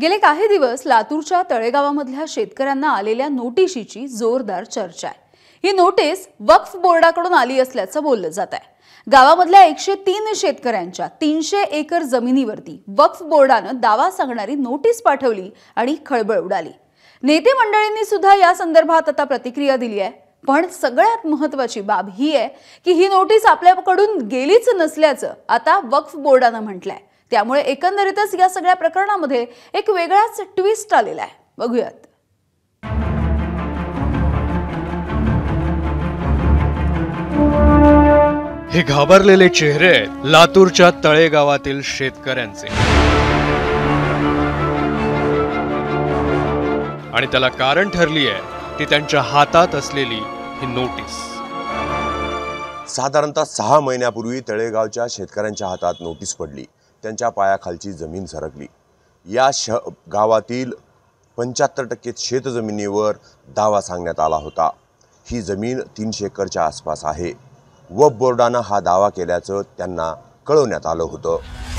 गेले काही दिवस लातूरच्या तळेगावामधल्या शेतकऱ्यांना आलेल्या नोटिशीची जोरदार चर्चा आहे। ही नोटीस वक्फ बोर्डाकडून आली असल्याचं बोललं जात आहे। गावामधल्या 103 शेतकऱ्यांच्या 300 एकर जमिनीवरती वक्फ बोर्डानं दावा सांगणारी नोटीस पाठवली आणि खळबळ उडाली। नेते मंडळींनी सुद्धा या संदर्भात आता प्रतिक्रिया दिली आहे। पण सगळ्यात महत्त्वाची बाब ही आहे की ही नोटीस आपल्याकडून गेलीच नसल्याचं आता वक्फ बोर्डानं म्हटलंय। त्यामुळे एकंदरीतच या सगळ्या प्रकरणामध्ये एक वेगळाच ट्विस्ट आलेला आहे। बघूयात। हे घाबरलेले चेहरे आहेत लातूरच्या तळेगावातील शेतकऱ्यांचे, आणि त्याला कारण ठरली आहे ती त्यांच्या हातात असलेली ही नोटीस। साधारणतः 6 महिन्यापूर्वी तळेगावच्या शेतकऱ्यांच्या हातात नोटीस पडली। त्यांच्या पायाखालची जमीन सरकली। या गावातील 75% शेतजमिनीवर दावा सांगण्यात आला होता। ही जमीन 300 एकरच्या आसपास आहे। वक्फ बोर्डानं हा दावा केल्याचं त्यांना कळवण्यात आलं होतं।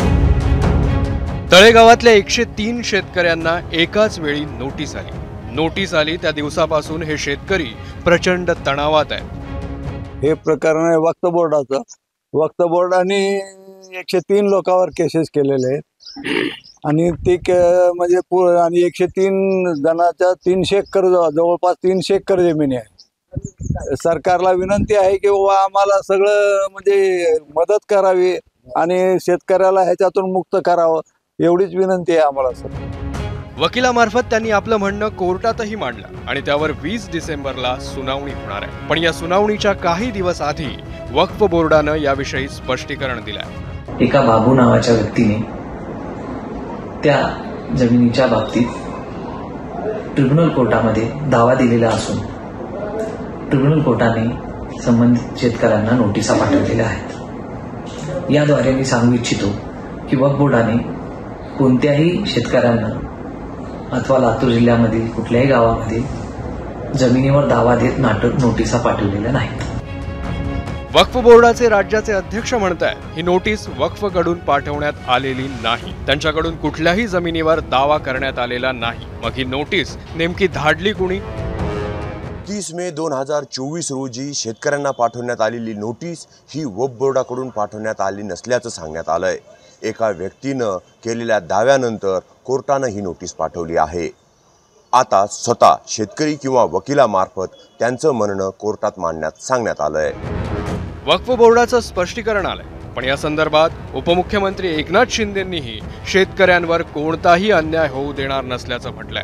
तळेगावातल्या 103 शेतकऱ्यांना एकाच वेळी नोटीस आली त्या दिवसापासून हे शेतकरी प्रचंड तणावात आहेत। हे प्रकरण आहे वक्फ बोर्डाचं। वक्फ बोर्डाने 103 लोकांवर केसेस केलेले आहेत आणि ते म्हणजे आणि 103 जणांच्या 300 एकर जवळपास 300 एकर जमीन आहे। सरकारला विनंती आहे की बाबा आम्हाला सगळं म्हणजे मदत करावी आणि शेतकऱ्याला ह्याच्यातून मुक्त करावं, एवढीच विनंती आहे आम्हाला सर। वकिलामार्फत त्यांनी आपलं म्हणणं कोर्टातही मांडलं आणि त्यावर 20 डिसेंबरला सुनावणी होणार आहे। पण या सुनावणीच्या काही दिवस आधी वक्फ बोर्डानं याविषयी स्पष्टीकरण दिलंय। एका बाबू नावाच्या व्यक्तीने त्या जमिनीच्या बाबतीत ट्रिब्युनल कोर्टामध्ये दावा दिलेला असून ट्रिब्युनल कोर्टाने संबंधित शेतकऱ्यांना नोटिसा पाठवलेल्या आहेत। याद्वारे मी सांगू इच्छितो की वक्फ बोर्डाने कोणत्याही शेतकऱ्यांना अथवा लातूर जिल्ह्यामधील कुठल्याही गावामध्ये जमिनीवर दावा देत नोटिसा पाठवलेल्या नाहीत। वक्फ बोर्डाचे राज्याचे अध्यक्ष म्हणतात ही नोटीस वक्फकडून पाठवण्यात आलेली नाही। त्यांच्याकडून कुठल्याही जमिनीवर दावा करण्यात आलेला नाही। मग ही नोटीस नेमकी धाडली कुणी? 30 मे 2024 रोजी शेतकऱ्यांना पाठवण्यात आलेली नोटीस ही वक्फ बोर्डाकडून पाठवण्यात आली नसल्याचं सांगण्यात आलंय। एका व्यक्तीनं केलेल्या दाव्यानंतर कोर्टानं ही नोटीस पाठवली आहे। आता स्वतः शेतकरी किंवा वकिलामार्फत त्यांचं म्हणणं कोर्टात मांडण्यात सांगण्यात आलंय। वक्फ बोर्डाचं स्पष्टीकरण आलंय, पण या संदर्भात उपमुख्यमंत्री एकनाथ शिंदेंनीही शेतकऱ्यांवर कोणताही अन्याय होऊ देणार नसल्याचं म्हटलंय।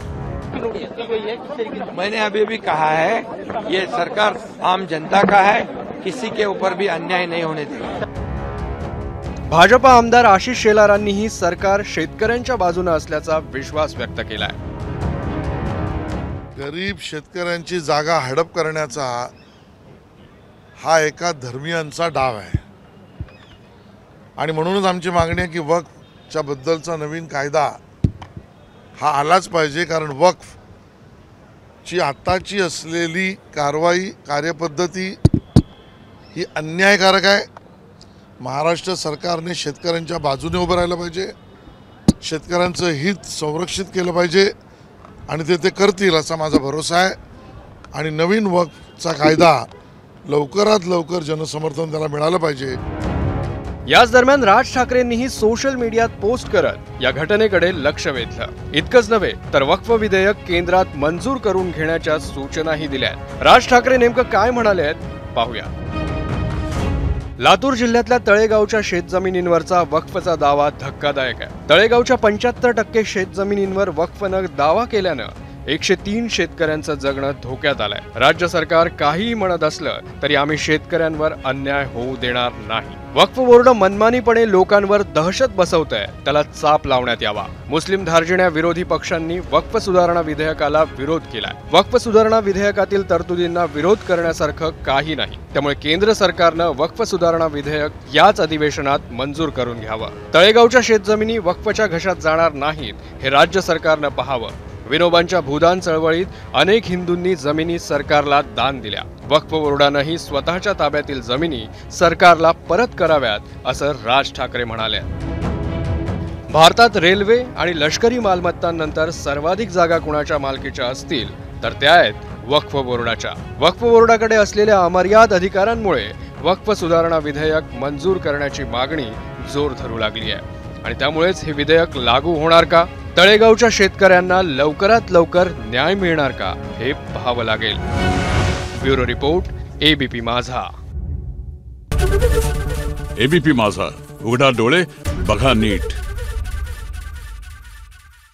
मैंने अभी भी कहा है ये सरकार आम जनता का है, किसी के ऊपर भी अन्याय नहीं होने देगा। भाजपा आमदार आशिष शेलारांनीही सरकार शेतकऱ्यांच्या बाजूने असल्याचा विश्वास व्यक्त केलाय। गरीब शेतकऱ्यांची जागा हडप करण्याचा हा एका धर्मीयांचा डाव आहे आणि म्हणूनच आमची मागणी आहे की वक्फच्या बद्दलचा नवीन कायदा हा आलाच पाहिजे। कारण वक्फची आताची असलेली कार्यपद्धती ही अन्यायकारक आहे। महाराष्ट्र सरकारने शेतकऱ्यांच्या बाजूने उभं राहिलं पाहिजे, शेतकऱ्यांचं हित संरक्षित केलं पाहिजे आणि ते करतील असा माझा भरोसा आहे। आणि नवीन वक्फचा कायदा लवकरात लवकर जनसमर्थन त्याला मिळालं पाहिजे। याच दरम्यान राज ठाकरेंनीही सोशल मीडियात पोस्ट करत या घटनेकडे लक्ष वेधलं। इतकंच नव्हे तर वक्फ विधेयक केंद्रात मंजूर करून घेण्याच्या सूचनाही दिल्या। राज ठाकरे नेमकं काय म्हणाले आहेत पाहूया। लातूर जिल्ह्यातल्या तळेगावच्या शेतजमिनींवरचा वक्फचा दावा धक्कादायक आहे। तळेगावच्या 75% शेतजमिनींवर वक्फनं दावा केल्यानं 103 शेतकऱ्यांचं जगणं धोक्यात आलंय। राज्य सरकार काहीही म्हणत असलं तरी आम्ही शेतकऱ्यांवर अन्याय होऊ देणार नाही। वक्फ बोर्ड मनमानीपणे लोकांवर दहशत बसवतंय, त्याला चाप लावण्यात यावा। मुस्लिम धार्जिण्या विरोधी पक्षांनी वक्फ सुधारणा विधेयकाला विरोध केलाय। वक्फ सुधारणा विधेयकातील तरतुदींना विरोध करण्यासारखं काही नाही। त्यामुळे केंद्र सरकारनं वक्फ सुधारणा विधेयक याच अधिवेशनात मंजूर करून घ्यावं। तळेगावच्या शेतजमिनी वक्फच्या घशात जाणार नाहीत हे राज्य सरकारनं पाहावं। विनोबांच्या भूदान चळवळीत अनेक हिंदूंनी जमिनी सरकारला दान दिल्या। वक्फ बोर्डानंही स्वतःच्या ताब्यातील जमिनी सरकारला परत कराव्यात असं राज ठाकरे म्हणाले। भारतात रेल्वे आणि लष्करी मालमत्तांनंतर सर्वाधिक जागा कुणाच्या मालकीच्या असतील तर त्या आहेत वक्फ बोर्डाच्या. वक्फ बोर्डाकडे असलेल्या अमर्याद अधिकारांमुळे वक्फ सुधारणा विधेयक मंजूर करण्याची मागणी जोर धरू लागली आहे आणि त्यामुळेच हे विधेयक लागू होणार का? तळेगावच्या शेतकऱ्यांना लवकरात लवकर न्याय मिळणार का हे पाहावं लागेल. Bureau report, ABP Majha. ABP Majha, उघडा डोळे बघा नीट.